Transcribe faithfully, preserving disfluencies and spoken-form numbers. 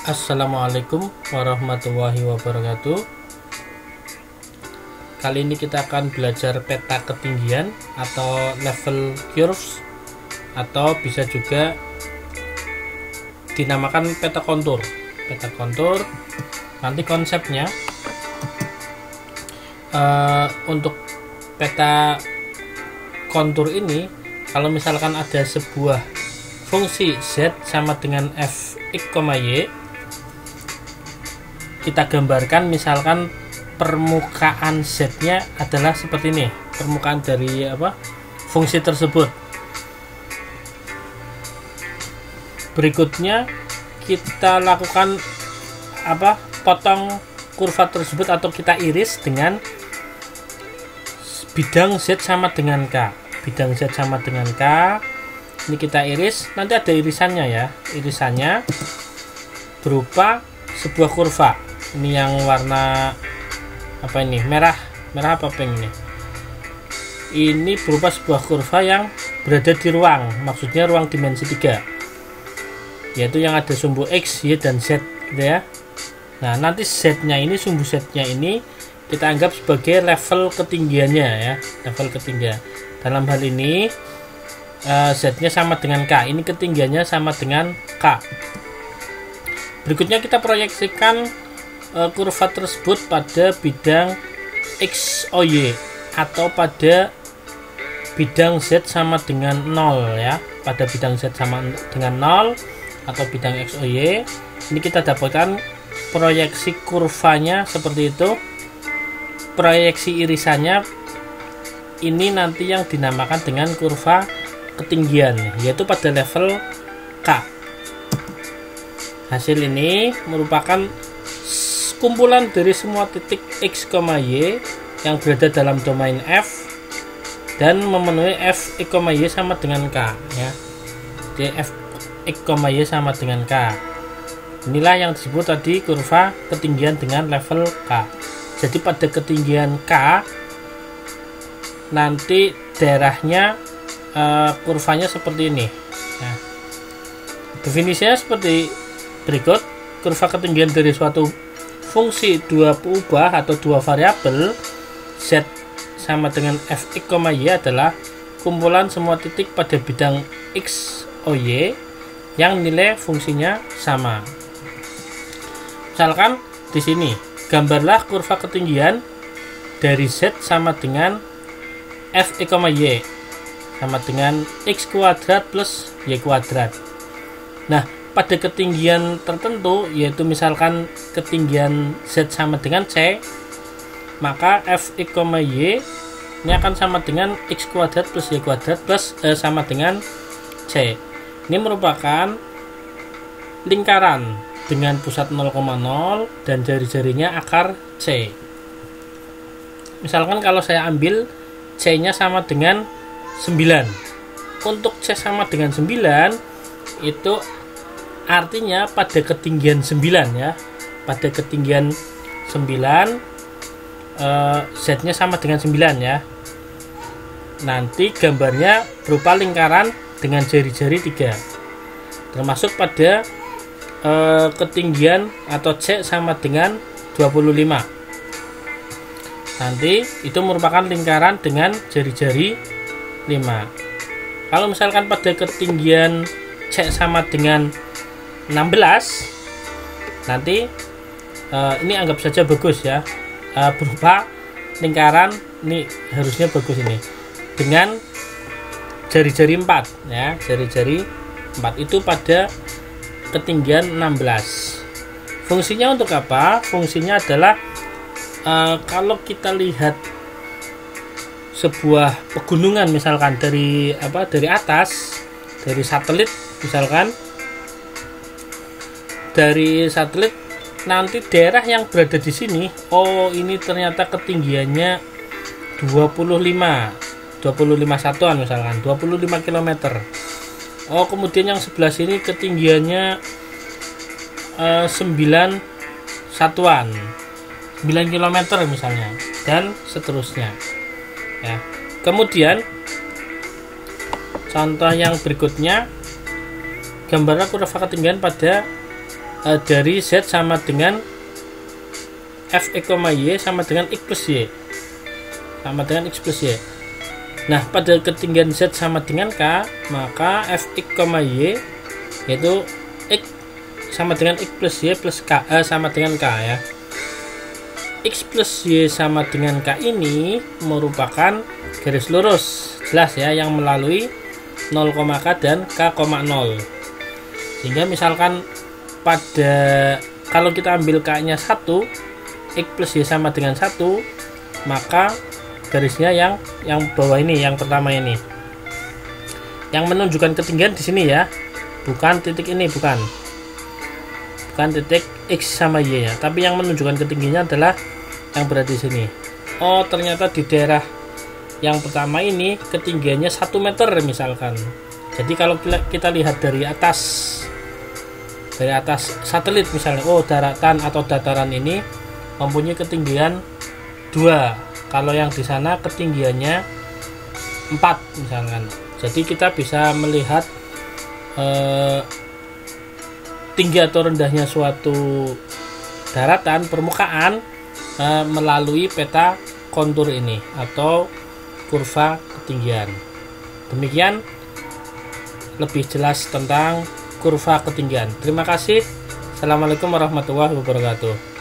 Assalamualaikum warahmatullahi wabarakatuh. Kali ini kita akan belajar peta ketinggian atau level curves, atau bisa juga dinamakan peta kontur. Peta kontur nanti konsepnya uh, untuk peta kontur ini, kalau misalkan ada sebuah fungsi z sama dengan f x, y, kita gambarkan misalkan permukaan z-nya adalah seperti ini, permukaan dari apa fungsi tersebut. Berikutnya kita lakukan apa potong kurva tersebut atau kita iris dengan bidang z sama dengan k. Bidang z sama dengan k. Ini kita iris, nanti ada irisannya ya. Irisannya berupa sebuah kurva. Ini yang warna apa ini? Merah. Merah apa pink ini? Ini berupa sebuah kurva yang berada di ruang. Maksudnya ruang dimensi tiga. Yaitu yang ada sumbu X, Y, dan Z gitu ya. Nah, nanti Z-nya ini, sumbu Z-nya ini kita anggap sebagai level ketinggiannya ya. Level ketinggian. Dalam hal ini uh, Z-nya sama dengan K. Ini ketinggiannya sama dengan K. Berikutnya kita proyeksikan uh, kurva tersebut pada bidang X, Y atau pada bidang Z sama dengan nol ya. Pada bidang Z sama dengan nol atau bidang X, Y. Ini kita dapatkan proyeksi kurvanya seperti itu. Proyeksi irisannya ini nanti yang dinamakan dengan kurva ketinggian, yaitu pada level K. Hasil ini merupakan kumpulan dari semua titik X, Y yang berada dalam domain F dan memenuhi f x, y sama dengan K ya. Jadi f x, y sama dengan K. Inilah yang disebut tadi kurva ketinggian dengan level K. Jadi pada ketinggian K nanti daerahnya uh, kurvanya seperti ini ya. Definisinya seperti berikut. Kurva ketinggian dari suatu fungsi dua ubah atau dua variabel z sama dengan f x, y adalah kumpulan semua titik pada bidang x, y yang nilai fungsinya sama. Misalkan di sini gambarlah kurva ketinggian dari z sama dengan f x, y sama dengan x kuadrat plus y kuadrat. Nah, pada ketinggian tertentu, yaitu misalkan ketinggian z sama dengan c, maka f x, y ini akan sama dengan x kuadrat plus y kuadrat plus eh, sama dengan c. Ini merupakan lingkaran dengan pusat nol koma nol dan jari-jarinya akar C. Misalkan kalau saya ambil C-nya sama dengan sembilan. Untuk C sama dengan sembilan itu artinya pada ketinggian sembilan ya. Pada ketinggian sembilan eh, Z-nya sama dengan sembilan ya. Nanti gambarnya berupa lingkaran dengan jari-jari tiga. Termasuk pada eh, ketinggian atau C sama dengan dua puluh lima. Nanti itu merupakan lingkaran dengan jari-jari lima. Kalau misalkan pada ketinggian C sama dengan enam belas, nanti eh, ini anggap saja bagus ya, eh, berupa lingkaran, ini harusnya bagus ini, dengan jari-jari empat ya, jari-jari empat itu pada ketinggian enam belas. Fungsinya untuk apa? Fungsinya adalah uh, kalau kita lihat sebuah pegunungan misalkan dari apa dari atas, dari satelit misalkan, dari satelit nanti daerah yang berada di sini, oh ini ternyata ketinggiannya dua puluh lima satuan misalkan, dua puluh lima kilometer. Oh, kemudian yang sebelah sini ketinggiannya uh, sembilan satuan, sembilan kilometer misalnya, dan seterusnya ya. Kemudian contoh yang berikutnya, gambarlah kurva ketinggian pada uh, dari Z sama dengan Fx, Y sama dengan X plus Y sama dengan X plus Y. Nah, pada ketinggian Z sama dengan K, maka Fx, Y yaitu X sama dengan X plus Y plus K eh, sama dengan K ya. X plus Y sama dengan K ini merupakan garis lurus, jelas ya, yang melalui nol, K dan K, nol. Sehingga misalkan pada kalau kita ambil K nya satu, X plus Y sama dengan satu, maka garisnya yang yang bawah ini, yang pertama ini, yang menunjukkan ketinggian di sini ya, bukan titik ini, bukan bukan titik X sama Y ya, tapi yang menunjukkan ketinggiannya adalah yang berada di sini. Oh, ternyata di daerah yang pertama ini ketinggiannya satu meter misalkan. Jadi kalau kita lihat dari atas dari atas satelit misalnya, oh daratan atau dataran ini mempunyai ketinggian dua, kalau yang di sana ketinggiannya empat misalkan. Jadi kita bisa melihat eh, tinggi atau rendahnya suatu daratan permukaan eh, melalui peta kontur ini atau kurva ketinggian. Demikian lebih jelas tentang kurva ketinggian. Terima kasih. Assalamualaikum warahmatullahi wabarakatuh.